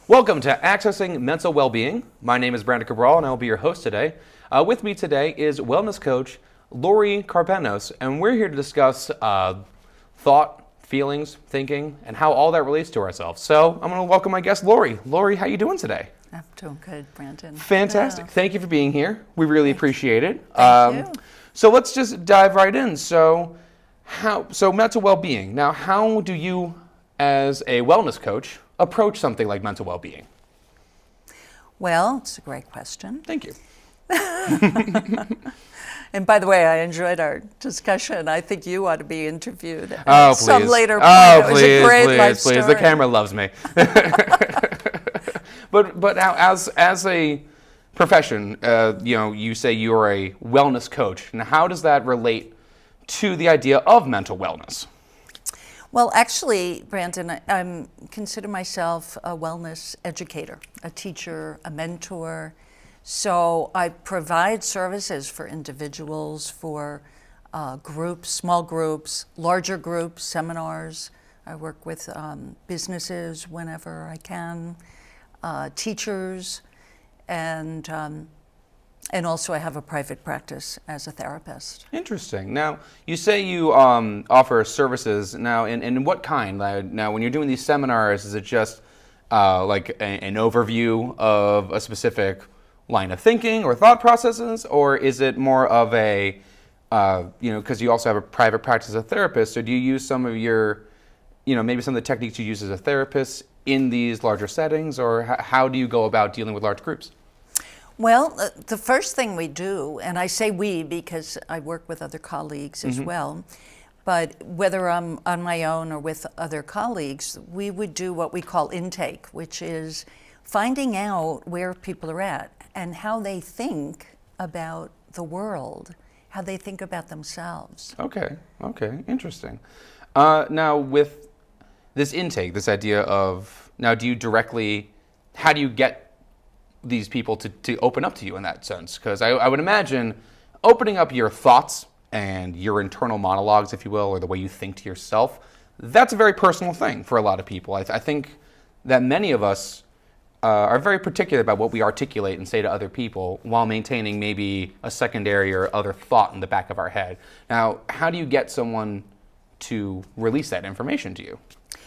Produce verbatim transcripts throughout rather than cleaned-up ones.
Welcome to Accessing Mental Wellbeing. My name is Brandon Cabral and I will be your host today. Uh, with me today is wellness coach Lori Karpenos, and we're here to discuss uh, thought, feelings, thinking, and how all that relates to ourselves. So I'm going to welcome my guest Lori. Lori, how are you doing today? I'm doing good, Brandon. Fantastic. Yeah. Thank you for being here. We really Thank appreciate it. Thank um, you. So let's just dive right in. So, how? So mental well-being. Now, how do you, as a wellness coach, approach something like mental well-being? Well, it's a great question. Thank you. And by the way, I enjoyed our discussion. I think you ought to be interviewed at Oh, some please. later point. Oh, it was please, a great please, life please. story. The camera loves me. But but now, as as a profession, uh, you know, you say you are a wellness coach. Now, how does that relate to the idea of mental wellness? Well, actually, Brandon, I I'm, consider myself a wellness educator, a teacher, a mentor. So I provide services for individuals, for uh, groups, small groups, larger groups, seminars. I work with um, businesses whenever I can, uh, teachers, and um, and also I have a private practice as a therapist. Interesting. Now, you say you um, offer services. Now, in, in what kind? Uh, Now, when you're doing these seminars, is it just uh, like a, an overview of a specific line of thinking or thought processes, or is it more of a, uh, you know, because you also have a private practice as a therapist, so do you use some of your, you know, maybe some of the techniques you use as a therapist in these larger settings, or h- how do you go about dealing with large groups? Well, uh, the first thing we do, and I say we because I work with other colleagues as Mm-hmm. well, but whether I'm on my own or with other colleagues, we would do what we call intake, which is finding out where people are at and how they think about the world, how they think about themselves. Okay, okay, interesting. Uh, now, with this intake, this idea of, now do you directly, how do you get these people to, to open up to you in that sense? Because I, I would imagine opening up your thoughts and your internal monologues, if you will, or the way you think to yourself, that's a very personal thing for a lot of people. I, I think that many of us uh, are very particular about what we articulate and say to other people while maintaining maybe a secondary or other thought in the back of our head. Now, how do you get someone to release that information to you?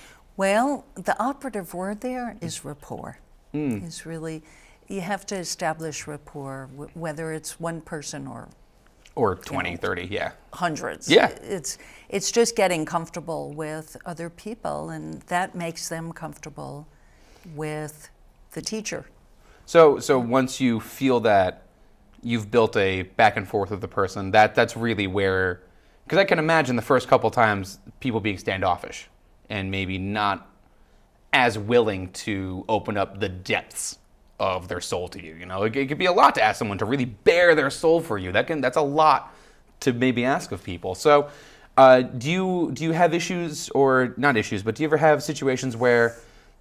Well, the operative word there is rapport. Mm. Is really, you have to establish rapport, w- whether it's one person or Or twenty, You know, thirty, yeah. hundreds. Yeah. It's, it's just getting comfortable with other people, and that makes them comfortable with the teacher. So, so once you feel that you've built a back and forth with the person, that that's really where, because I can imagine the first couple times people being standoffish and maybe not as willing to open up the depths of their soul to you. You know, it, it could be a lot to ask someone to really bare their soul for you. That can that's a lot to maybe ask of people. So, uh, do you do you have issues, or not issues, but do you ever have situations where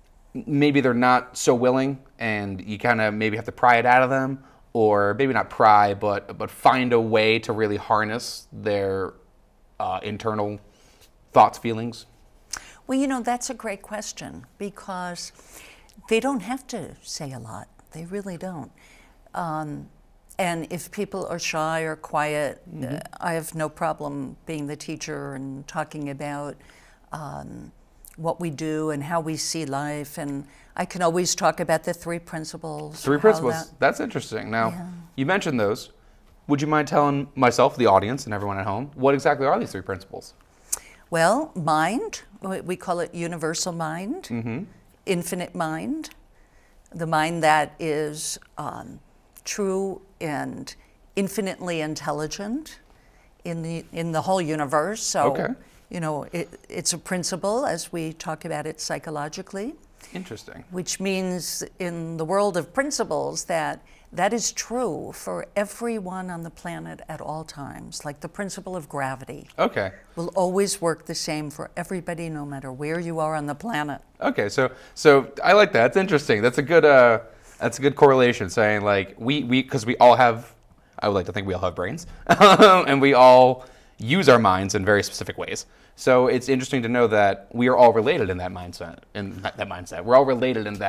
maybe they're not so willing and you kind of maybe have to pry it out of them, or maybe not pry, but but find a way to really harness their uh, internal thoughts, feelings? Well, you know, that's a great question because they don't have to say a lot. They really don't. Um, and if people are shy or quiet, Mm-hmm. uh, I have no problem being the teacher and talking about um, what we do and how we see life. And I can always talk about the three principles. Three how principles. that- That's interesting. Now, Yeah. you mentioned those. Would you mind telling myself, the audience, and everyone at home, what exactly are these three principles? Well, mind, we we call it universal mind, Mm-hmm. infinite mind, the mind that is um, true and infinitely intelligent in the in the whole universe. So, Okay. you know, it, it's a principle as we talk about it psychologically, Interesting. which means in the world of principles that that is true for everyone on the planet at all times, like the principle of gravity Okay. will always work the same for everybody, no matter where you are on the planet. Okay. So, so I like that. That's interesting. That's a good. Uh, that's a good correlation. Saying like we we because we all have. I would like to think we all have brains, and we all use our minds in very specific ways. So it's interesting to know that we are all related in that mindset. In that, that mindset, we're all related in that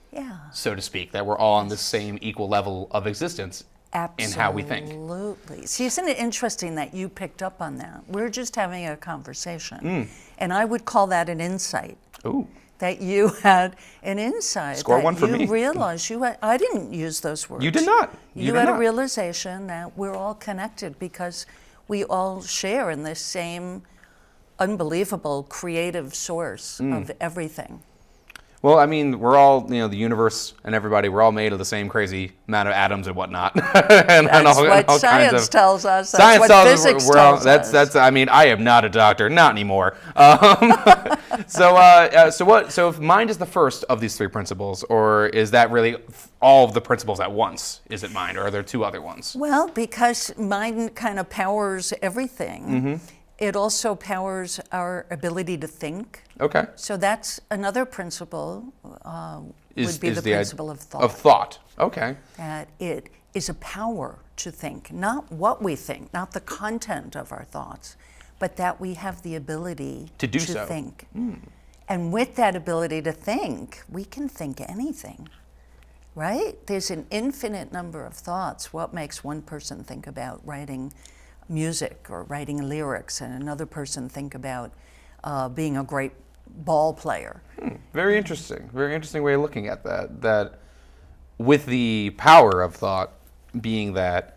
Yeah. so to speak, that we're all on the same equal level of existence Absolutely. in how we think. Absolutely. See, isn't it interesting that you picked up on that? We're just having a conversation, Mm. and I would call that an insight. Ooh. That you had an insight. Score that one for you me. realized you had, I didn't use those words. You did not. You, You, did had not. a realization that we're all connected because we all share in this same unbelievable creative source Mm. of everything. Well, I mean, we're all, you know, the universe and everybody, we're all made of the same crazy amount of atoms and whatnot. and, That's and all, what and all science kinds of, tells us. That's science what tells physics us we're, we're all, tells that's, us. That's, I mean, I am not a doctor, not anymore. Um, so, uh, uh, so what, so if mind is the first of these three principles, or is that really all of the principles at once? Is it mind, or are there two other ones? Well, because mind kind of powers everything. Mm-hmm. It also powers our ability to think. Okay. So that's another principle, uh, Is, would be is the, the principle id- of thought. Of thought. Okay. That it is a power to think, not what we think, not the content of our thoughts, but that we have the ability To do so. think. And with that ability to think, we can think anything, right? There's an infinite number of thoughts. What makes one person think about writing music or writing lyrics, and another person think about uh, being a great ball player? Hmm. Very interesting. Very interesting way of looking at that. That with the power of thought being that,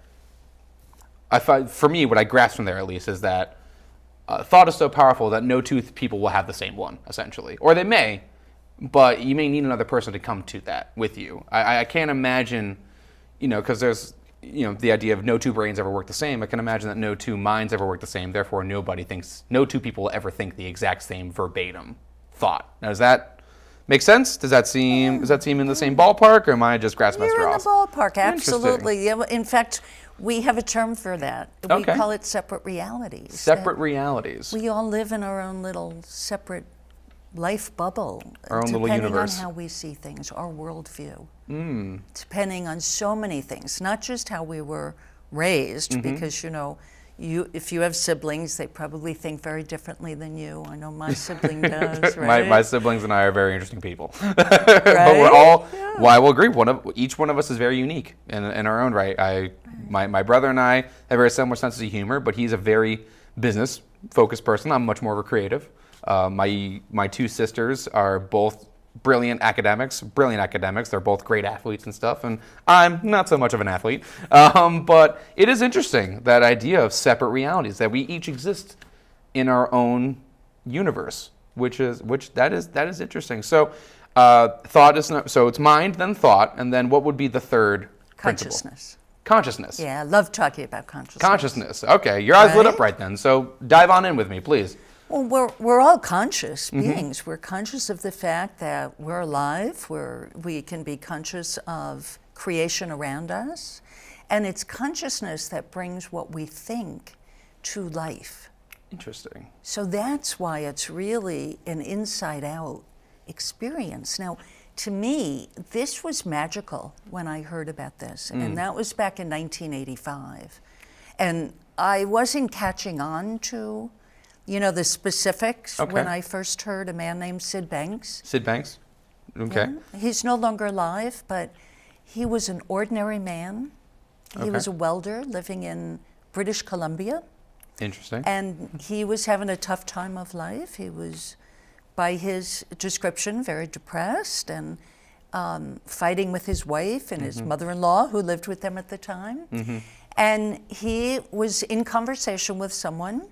I find, for me, what I grasp from there at least is that uh, thought is so powerful that no two th- people will have the same one, essentially. Or they may, but you may need another person to come to that with you. I, I can't imagine, you know, because there's, you know, the idea of no two brains ever work the same. I can imagine that no two minds ever work the same. Therefore, nobody thinks, no two people will ever think the exact same verbatim thought. Now, does that make sense? Does that seem, does that seem in the same ballpark, or am I just grasping at You're in the straws? ballpark, absolutely. Yeah, well, in fact, we have a term for that. We Okay. call it separate realities. Separate That realities. We all live in our own little separate life bubble, Our own little depending universe. on how we see things, our worldview, Mm. depending on so many things, not just how we were raised, Mm-hmm. because, you know, you, if you have siblings, they probably think very differently than you. I know my sibling does, my, right? my siblings and I are very interesting people. But we're Right? all, Yeah. well, I will agree, one of, each one of us is very unique in, in our own right. I, my, my brother and I have a very similar sense of humor, but he's a very business-focused person. I'm much more of a creative. Uh, my, my two sisters are both brilliant academics, brilliant academics. They're both great athletes and stuff, and I'm not so much of an athlete. Um, but it is interesting, that idea of separate realities, that we each exist in our own universe, which is which that is that is interesting. So, uh, thought is not, so it's mind, then thought, and then what would be the third principle? Consciousness. Consciousness. Yeah, I love talking about consciousness. Consciousness. Okay, your eyes lit up Right? right then. So dive on in with me, please. Well, we're, we're all conscious Mm-hmm. beings. We're conscious of the fact that we're alive. We're, we can be conscious of creation around us. And it's consciousness that brings what we think to life. Interesting. So that's why it's really an inside-out experience. Now, to me, this was magical when I heard about this. Mm. And that was back in nineteen eighty-five. And I wasn't catching on to, you know, the specifics Okay. when I first heard a man named Sid Banks. Sid Banks. Okay. Yeah. He's no longer alive, but he was an ordinary man. He Okay. was a welder living in British Columbia. Interesting. And he was having a tough time of life. He was, by his description, very depressed and um, fighting with his wife and his mother-in-law, who lived with them at the time. Mm-hmm. And he was in conversation with someone,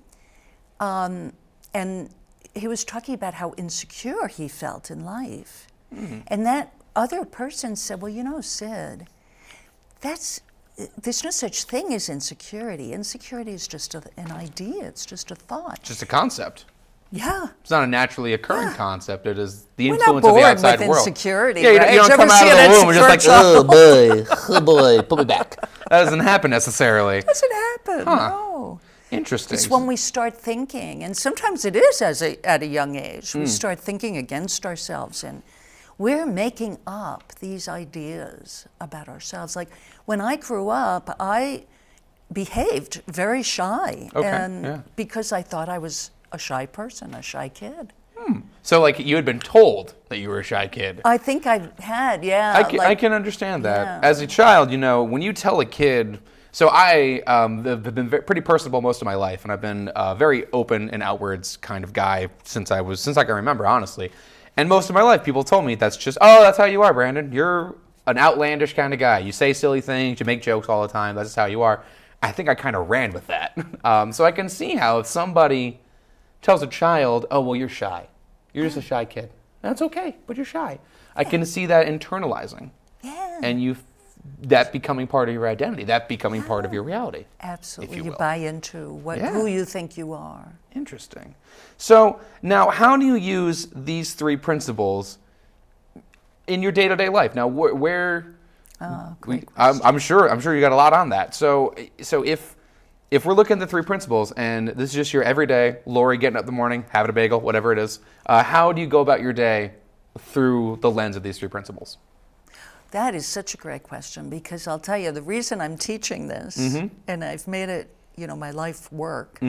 um, and he was talking about how insecure he felt in life. Mm-hmm. And that other person said, well, you know, Sid, that's, there's no such thing as insecurity. Insecurity is just a, an idea. It's just a thought. Just a concept. Yeah. It's not a naturally occurring concept. It is the We're not influence of the born outside with world. insecurity, Yeah, you, right? you don't Did you come ever out see of an the womb and just like, insecure oh child? boy, oh boy, put me back. That doesn't happen necessarily. Doesn't happen. Huh. No. Interesting. It's when we start thinking, and sometimes it is as a, at a young age, Hmm. we start thinking against ourselves, and we're making up these ideas about ourselves. Like when I grew up, I behaved very shy, Okay, and yeah. because I thought I was a shy person, a shy kid. So, like, you had been told that you were a shy kid. I think I had, yeah. I can, like, I can understand that. yeah. As a child, you know, when you tell a kid, so I um, have been ve- pretty personable most of my life, and I've been a very open and outwards kind of guy since I was since I can remember, honestly. And most of my life, people told me that's just, oh, that's how you are, Brandon. You're an outlandish kind of guy. You say silly things, you make jokes all the time. That's just how you are. I think I kind of ran with that. Um, so I can see how if somebody tells a child, oh, well, you're shy. You're just a shy kid. That's okay, but you're shy. I can see that internalizing. Yeah. And you, that becoming part of your identity, that becoming part of your reality. Absolutely. if you You, will. buy into what Yeah. who you think you are. Interesting. So now, how do you use these three principles in your day-to-day life? Now, wh- where? Oh, we, great I'm, I'm sure. I'm sure you got a lot on that. So, so if if we're looking at the three principles, and this is just your everyday Lori getting up in the morning, having a bagel, whatever it is, uh, how do you go about your day through the lens of these three principles? That is such a great question, because I'll tell you, the reason I'm teaching this, Mm-hmm. and I've made it, you know, my life work,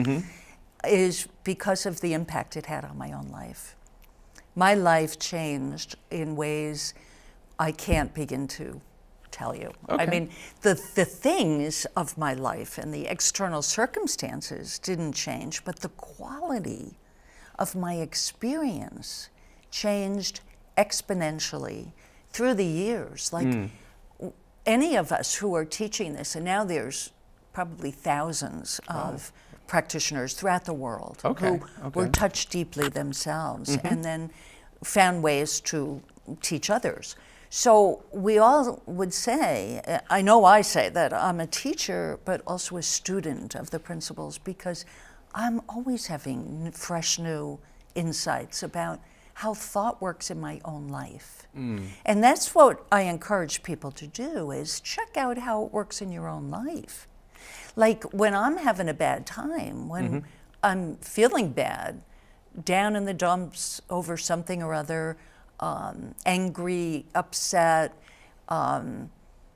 is because of the impact it had on my own life. My life changed in ways I can't begin to tell you. I Okay. mean, the, the things of my life and the external circumstances didn't change, but the quality of my experience changed exponentially through the years. Like w- any of us who are teaching this, and now there's probably thousands of practitioners throughout the world Okay, who okay. were touched deeply themselves and then found ways to teach others. So we all would say, uh, I know I say that I'm a teacher, but also a student of the principles, because I'm always having n- fresh new insights about how thought works in my own life. And that's what I encourage people to do, is check out how it works in your own life. Like when I'm having a bad time, when I'm feeling bad, down in the dumps over something or other, um, angry, upset, um,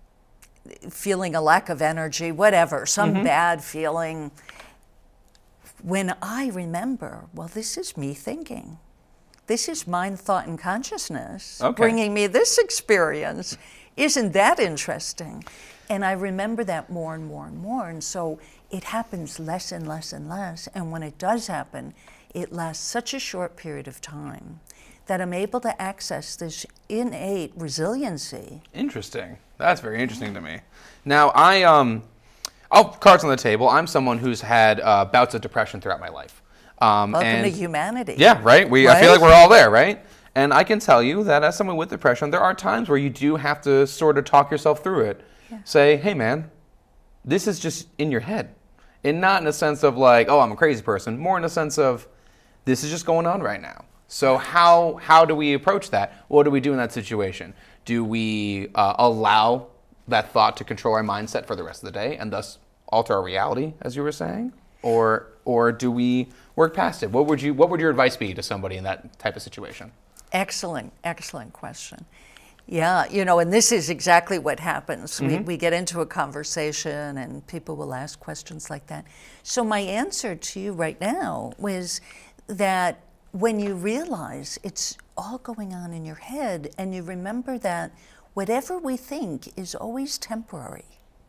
feeling a lack of energy, whatever, some bad feeling, when I remember, well, this is me thinking. This is mind, thought, and consciousness Okay. bringing me this experience. Isn't that interesting? And I remember that more and more and more. And so it happens less and less and less. And when it does happen, it lasts such a short period of time that I'm able to access this innate resiliency. Interesting. That's very interesting to me. Now, I um, oh, cards on the table. I'm someone who's had uh, bouts of depression throughout my life. Um, Welcome and to humanity. Yeah, right. We I feel Right? like we're all there, right? And I can tell you that as someone with depression, there are times where you do have to sort of talk yourself through it. Say, hey, man, this is just in your head, and not in a sense of like, oh, I'm a crazy person. More in a sense of, this is just going on right now. So how how do we approach that? What do we do in that situation? Do we uh, allow that thought to control our mindset for the rest of the day and thus alter our reality, as you were saying, or or do we work past it? What would you what would your advice be to somebody in that type of situation? Excellent, excellent question. Yeah, you know, and this is exactly what happens. We, we get into a conversation and people will ask questions like that. So my answer to you right now was that when you realize it's all going on in your head and you remember that whatever we think is always temporary.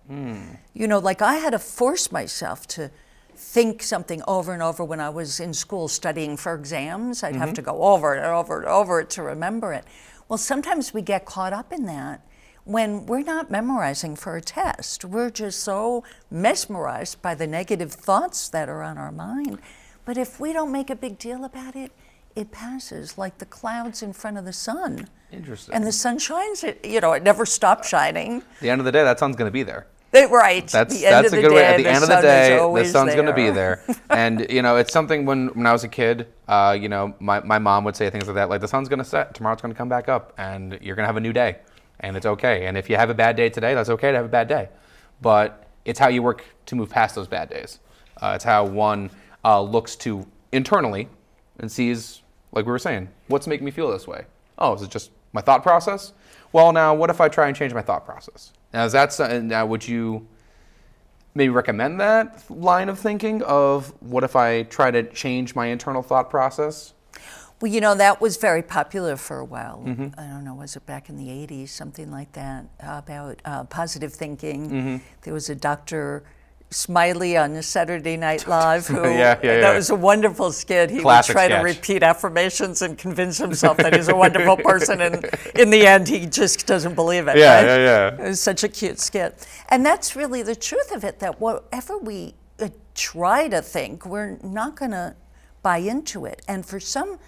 You know, like I had to force myself to think something over and over when I was in school studying for exams. I'd have to go over it and over and over it to remember it. Well, sometimes we get caught up in that when we're not memorizing for a test. We're just so mesmerized by the negative thoughts that are on our mind. But if we don't make a big deal about it, it passes like the clouds in front of the sun. Interesting. And the sun shines, it, you know, it never stops shining. At the end of the day, that sun's going to be there. They, right. That's the end that's of a the good day, way. At the, the end of the sun is day, the always sun's going to be there. there. And you know, it's something when when I was a kid, uh, you know, my my mom would say things like that, like the sun's going to set, tomorrow's going to come back up, and you're going to have a new day, and it's okay. And if you have a bad day today, that's okay to have a bad day, but it's how you work to move past those bad days. Uh, it's how one uh, looks to internally and sees, like we were saying, what's making me feel this way? Oh, is it just my thought process? Well, now what if I try and change my thought process? Now, is that so- now would you maybe recommend that line of thinking of what if I try to change my internal thought process? Well, you know, that was very popular for a while. Mm-hmm. I don't know, was it back in the eighties, something like that, about uh, positive thinking. Mm-hmm. There was a Doctor Smiley on Saturday Night Live who, yeah, yeah, that yeah. was a wonderful skit. He Classic would try sketch. to repeat affirmations and convince himself that he's a wonderful person, and in the end, he just doesn't believe it. Yeah, right? yeah, yeah. It was such a cute skit. And that's really the truth of it, that whatever we uh, try to think, we're not going to buy into it. And for some,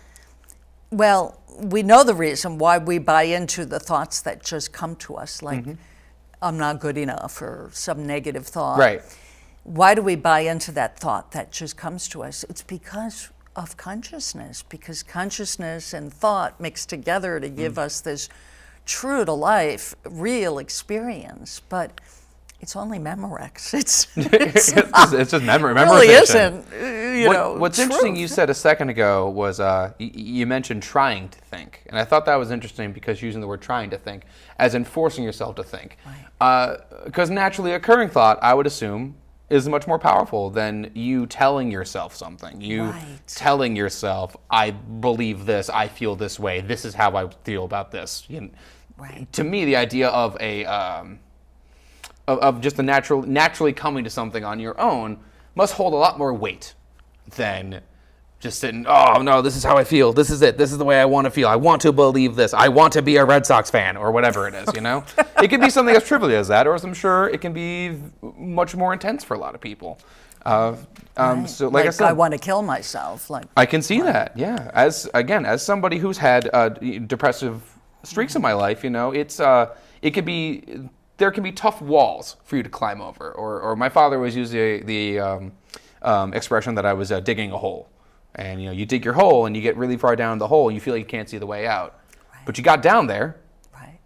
well, we know the reason why we buy into the thoughts that just come to us, like, mm-hmm. I'm not good enough, or some negative thought. Right. Why do we buy into that thought that just comes to us? It's because of consciousness, because consciousness and thought mix together to give mm. us this true to life, real experience. But it's only Memorex. It's it's, it's, just, it's just memory. It really isn't. You what, know, what's truth. Interesting, you said a second ago was uh, y- you mentioned trying to think, and I thought that was interesting because using the word "trying to think" as in forcing yourself to think, because right. uh, naturally occurring thought, I would assume, is much more powerful than you telling yourself something. You right. telling yourself, "I believe this. I feel this way. This is how I feel about this." You know, right. To me, the idea of a um, Of, of just the natural, naturally coming to something on your own must hold a lot more weight than just sitting, oh no, this is how I feel, this is it, this is the way I want to feel, I want to believe this, I want to be a Red Sox fan, or whatever it is, you know? It can be something as trivial as that, or as I'm sure it can be much more intense for a lot of people. Uh, um, right. So like, like I said, I want to kill myself. Like I can see right. that, yeah. As, again, as somebody who's had uh, depressive streaks in my life, you know, it's, uh, it could be, there can be tough walls for you to climb over. Or, or my father was using the um, um, expression that I was uh, digging a hole. And you know, you dig your hole and you get really far down the hole and you feel like you can't see the way out. Right. But you got down there. Right.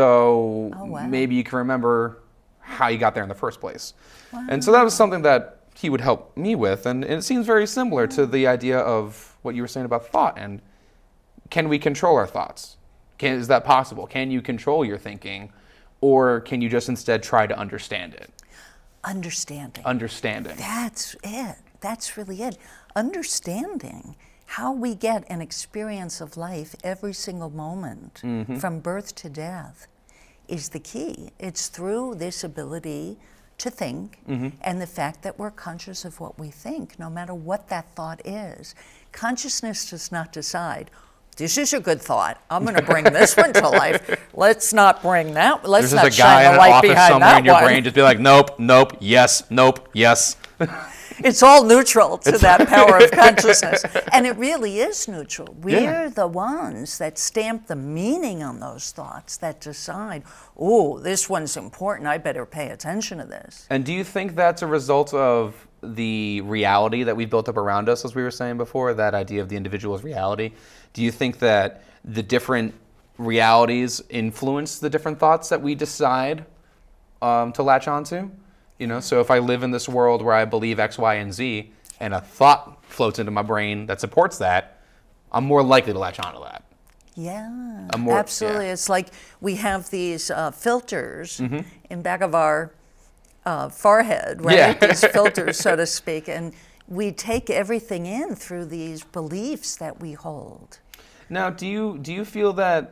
So oh, wow. maybe you can remember how you got there in the first place. Wow. And so that was something that he would help me with. And, and it seems very similar to the idea of what you were saying about thought. And can we control our thoughts? Can, is that possible? Can you control your thinking? Or can you just instead try to understand it? Understanding. Understanding. That's it. That's really it. Understanding how we get an experience of life every single moment, mm-hmm. from birth to death, is the key. It's through this ability to think, mm-hmm. and the fact that we're conscious of what we think, no matter what that thought is. Consciousness does not decide, this is a good thought, I'm going to bring this one to life. Let's not bring that. Let's There's not just a guy shine in the an light office behind somewhere that in your one. brain just be like, nope, nope, yes, nope, yes. It's all neutral to that power of consciousness. And it really is neutral. We're Yeah. the ones that stamp the meaning on those thoughts, that decide, oh, this one's important, I better pay attention to this. And do you think that's a result of the reality that we've built up around us, as we were saying before, that idea of the individual's reality? Do you think that the different realities influence the different thoughts that we decide um, to latch onto? You know, so if I live in this world where I believe X, Y, and Z, and a thought floats into my brain that supports that, I'm more likely to latch onto that. Yeah, more, absolutely. Yeah. It's like we have these uh, filters mm-hmm. in back of our uh, forehead, right? Yeah. These filters, so to speak, and we take everything in through these beliefs that we hold. Now, do you do you feel that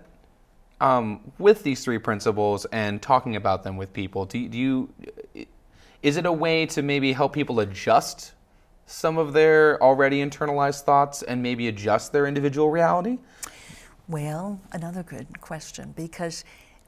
um, with these three principles and talking about them with people, do, do you is it a way to maybe help people adjust some of their already internalized thoughts and maybe adjust their individual reality? Well, another good question, because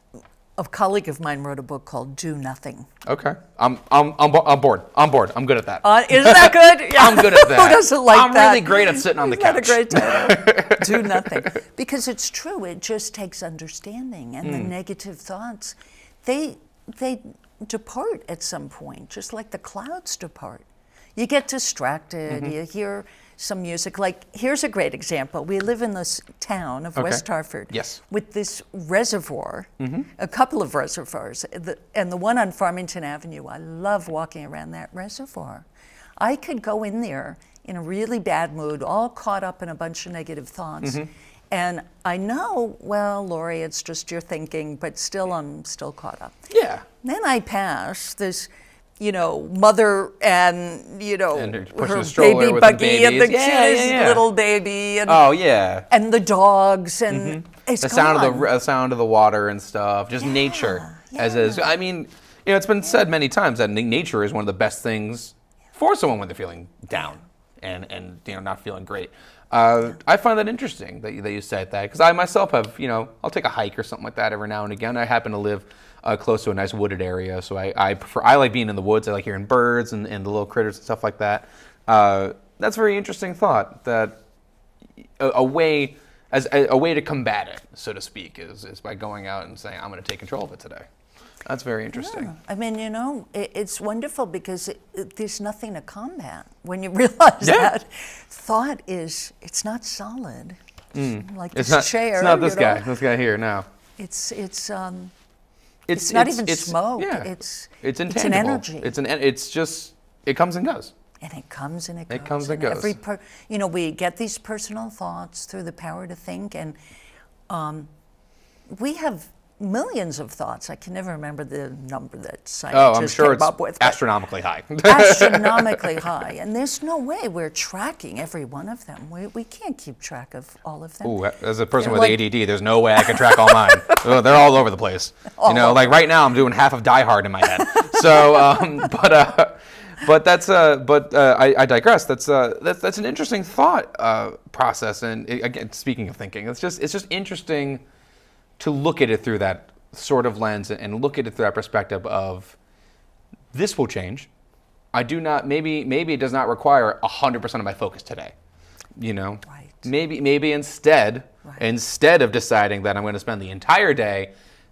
a colleague of mine wrote a book called Do Nothing. Okay. I'm I'm I'm, bo- I'm bored. I'm bored. I'm good at that. Uh, isn't that good? Yeah. I'm good at that. Who doesn't like I'm that? I'm really great at sitting on the Isn't couch. that a great title? Do nothing. Because it's true. It just takes understanding, and mm. the negative thoughts, they they depart at some point, just like the clouds depart. You get distracted. Mm-hmm. You hear some music. Like, here's a great example. We live in this town of okay. West Hartford yes. with this reservoir, mm-hmm. a couple of reservoirs, the, and the one on Farmington Avenue. I love walking around that reservoir. I could go in there in a really bad mood, all caught up in a bunch of negative thoughts. Mm-hmm. And I know, well, Lori, it's just your thinking, but still I'm still caught up. Yeah. Then I pass this you know, mother and, you know, And her pushing her a stroller baby with the buggy and the babies. Yeah, cutest yeah, yeah. little baby. And, Oh yeah. and the dogs and Mm-hmm. it's the sound gone. of the the sound of the water and stuff, just nature as is. I mean, you know, it's been said many times that na- nature is one of the best things for someone when they're feeling down and and you know not feeling great. Uh, I find that interesting that you, that you said that because I myself have, you know, I'll take a hike or something like that every now and again. I happen to live uh, close to a nice wooded area, so I, I prefer I like being in the woods. I like hearing birds and, and the little critters and stuff like that. Uh, that's a very interesting thought that a, a way as a, a way to combat it, so to speak, is is by going out and saying I'm going to take control of it today. That's very interesting. Yeah. I mean, you know, it, it's wonderful because it, it, there's nothing to combat. When you realize Yeah. that thought is, it's not solid. Mm. Like It's this not. chair. It's not this you know? guy. This guy here now. It's it's um. It's, It's not even smoke. Yeah. It's- it's it's an intangible. energy. It's an. en- It's just. It comes and goes. And it comes and it, It goes. comes and goes. Every per, you know, we get these personal thoughts through the power to think, and um, we have millions of thoughts. I can never remember the number that scientists Oh, I'm sure came it's up with. but astronomically high. astronomically high, and there's no way we're tracking every one of them. We, we can't keep track of all of them. Ooh, as a person They're with like- A D D, there's no way I can track all mine. Oh, they're all over the place. You know, like right now, I'm doing half of Die Hard in my head. So, um, but uh, but that's uh, but uh, I, I digress. That's uh, that's that's an interesting thought uh, process. And it, again, speaking of thinking, it's just it's just interesting to look at it through that sort of lens and look at it through that perspective of this will change. I do not, maybe maybe it does not require one hundred percent of my focus today, you know? Right. Maybe maybe instead, Right. instead of deciding that I'm going to spend the entire day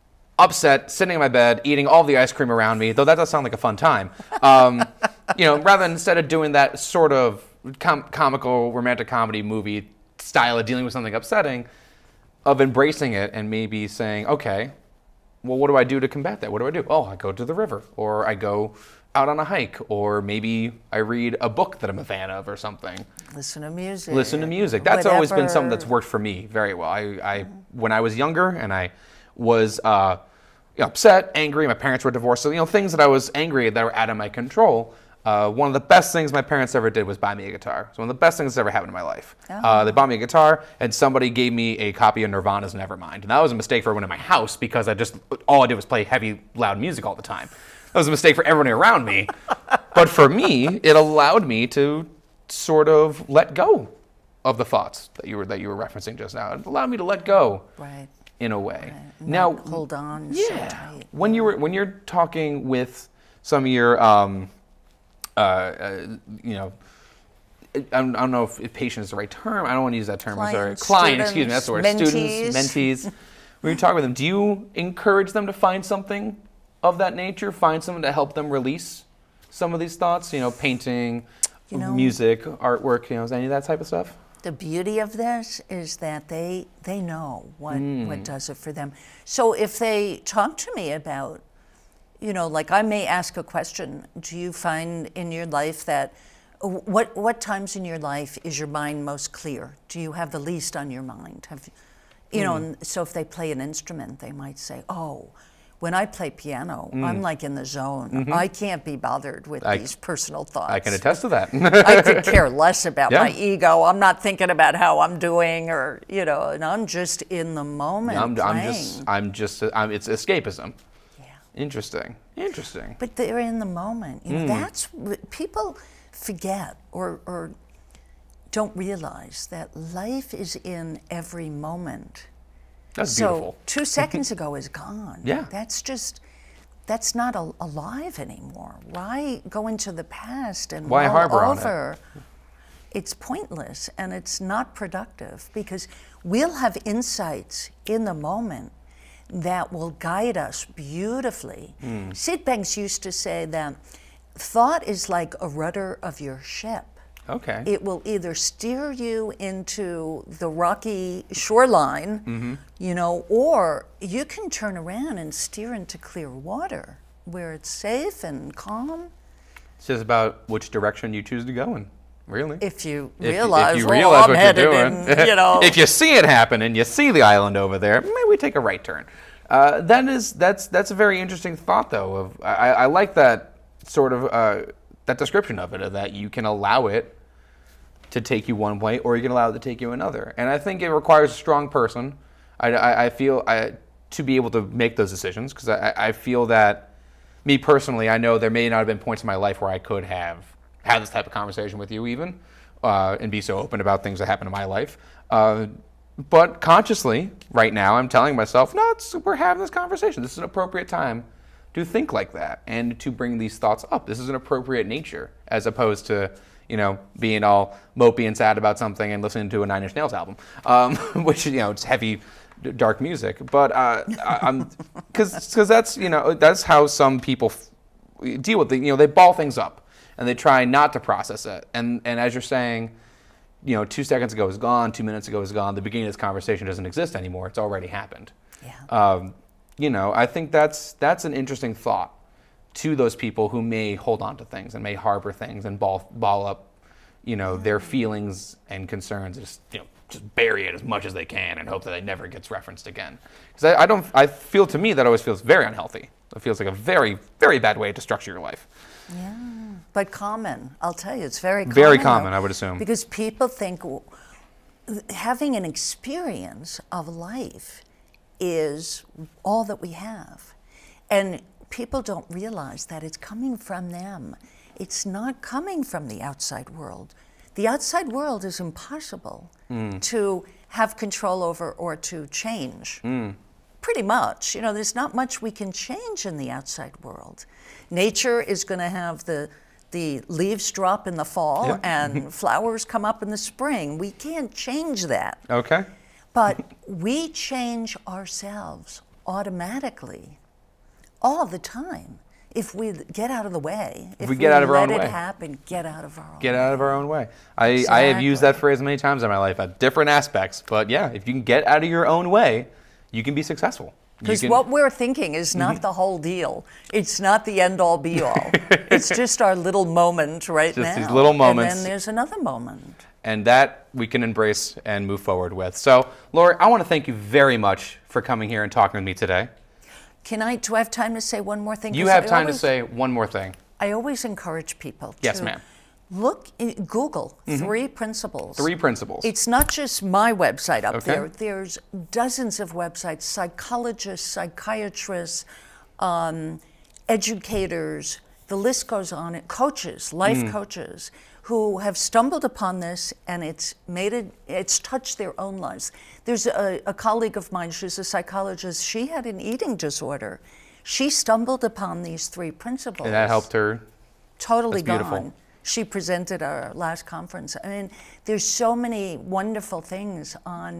upset, sitting in my bed, eating all the ice cream around me, though that does sound like a fun time, um, you know, rather than instead of doing that sort of com- comical romantic comedy movie style of dealing with something upsetting, of embracing it and maybe saying, okay, well, what do I do to combat that? What do I do? Oh, I go to the river, or I go out on a hike, or maybe I read a book that I'm a fan of or something. Listen to music. Listen to music. That's always been something whatever. that's worked for me very well. I, I when I was younger and I was uh, you know, upset, angry, my parents were divorced, so you know things that I was angry at that were out of my control. Uh, one of the best things my parents ever did was buy me a guitar. It's one of the best things that's ever happened in my life. Oh. Uh, they bought me a guitar, and somebody gave me a copy of Nirvana's Nevermind. And that was a mistake for everyone in my house because I just all I did was play heavy, loud music all the time. That was a mistake for everyone around me. But for me, it allowed me to sort of let go of the thoughts that you were that you were referencing just now. It allowed me to let go Right. in a way. Not Now, hold on yeah, so tight. when you were when you're talking with some of your um, uh, uh, you know, I don't, I don't know if, if patient is the right term. I don't want to use that term. I'm sorry. Clients, Client, excuse me, that's the word. students, Students, mentees. mentees. When you talk with them, do you encourage them to find something of that nature? Find someone to help them release some of these thoughts? You know, painting, You know- music, artwork. You know, any of that type of stuff. The beauty of this is that they they know what Mm. what does it for them. So if they talk to me about, you know, like I may ask a question, do you find in your life that what what times in your life is your mind most clear? Do you have the least on your mind? Have you know, and so if they play an instrument, they might say, "Oh, when I play piano, I'm like in the zone. I can't be bothered with I- these personal thoughts. I can attest to that. I could care less about Yeah. my ego. I'm not thinking about how I'm doing, or you know, and I'm just in the moment I'm, playing. I'm just, I'm just, I'm, it's escapism. yeah. Interesting. Interesting. But they're in the moment. You know, Mm. that's what people forget or or don't realize that life is in every moment. That's so beautiful. two seconds ago is gone. Yeah. That's just. That's not al- alive anymore. Why go into the past and Why mull harbor on it? over? It's pointless and it's not productive because we'll have insights in the moment that will guide us beautifully. Mm. Sid Banks used to say that thought is like a rudder of your ship. Okay. It will either steer you into the rocky shoreline, Mm-hmm. you know, or you can turn around and steer into clear water where it's safe and calm. It's just about which direction you choose to go in, really. If you If- realize, if you well, realize I'm what headed you're doing, in, you know. if you see it happen and you see the island over there, maybe we take a right turn. Uh, that is that's that's a very interesting thought, though. Of I, I like that sort of uh, that description of it, that you can allow it to take you one way, or you can allow it to take you another. And I think it requires a strong person. I, I, I feel I, to be able to make those decisions, because I, I feel that, me personally, I know there may not have been points in my life where I could have had this type of conversation with you even, uh, and be so open about things that happen in my life. Uh, but consciously, right now, I'm telling myself, no, it's, we're having this conversation. This is an appropriate time to think like that and to bring these thoughts up. This is an appropriate nature, as opposed to, you know, being all mopey and sad about something and listening to a Nine Inch Nails album, um, which, you know, it's heavy, dark music. But uh, I'm, because because that's, you know, that's how some people f- deal with it. You know, they ball things up and they try not to process it. And and as you're saying, you know, two seconds ago is gone, two minutes ago is gone. The beginning of this conversation doesn't exist anymore. It's already happened. Yeah. Um, you know, I think that's that's an interesting thought to those people who may hold on to things and may harbor things and ball ball up, you know, their feelings and concerns. Just, you know, just bury it as much as they can and hope that it never gets referenced again. Because I, I don't, I feel, to me, that always feels very unhealthy. It feels like a very, very bad way to structure your life. Yeah, but common. I'll tell you, it's very common. Very common, I would assume. Because people think having an experience of life is all that we have. And people don't realize that it's coming from them. It's not coming from the outside world. The outside world is impossible mm. to have control over or to change. Mm. Pretty much. You know, there's not much we can change in the outside world. Nature is going to have the the leaves drop in the fall yep. and flowers come up in the spring. We can't change that. Okay. But we change ourselves automatically all the time. If we get out of the way, if, if we get out of our own way, let it happen, get out of our own get way. out of our own way. I, Exactly. I have used that phrase many times in my life at different aspects. But yeah, if you can get out of your own way, you can be successful. Because what we're thinking is not mm-hmm. the whole deal. It's not the end-all, be-all. It's just our little moment right just now. Just these little moments. And then there's another moment. And that we can embrace and move forward with. So, Lori, I want to thank you very much for coming here and talking with me today. Can I, do I have time to say one more thing? You have I time always, to say one more thing. I always encourage people to yes, ma'am. look, Google mm-hmm. three principles. Three principles. It's not just my website up okay. there. There's dozens of websites, psychologists, psychiatrists, um, educators, the list goes on, coaches, life mm. coaches, who have stumbled upon this and it's made it, it's touched their own lives. There's a, a colleague of mine, she's a psychologist, she had an eating disorder. She stumbled upon these three principles. And that helped her. Totally That's beautiful. gone. She presented at our last conference. I mean, there's so many wonderful things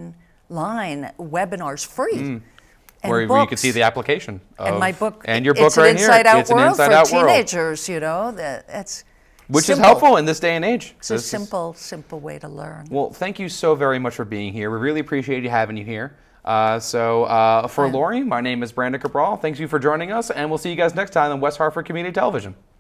online, webinars, free. Mm. And where, where you can see the application. Of, and my book. And your book it's right an inside here. Out it's world an inside for out teenagers, world. you know. That, that's Which simple. is helpful in this day and age. It's this a simple, is... simple way to learn. Well, thank you so very much for being here. We really appreciate you having you here. Uh, so uh, for Lori, my name is Brandon Cabral. Thanks you for joining us, and we'll see you guys next time on West Hartford Community Television.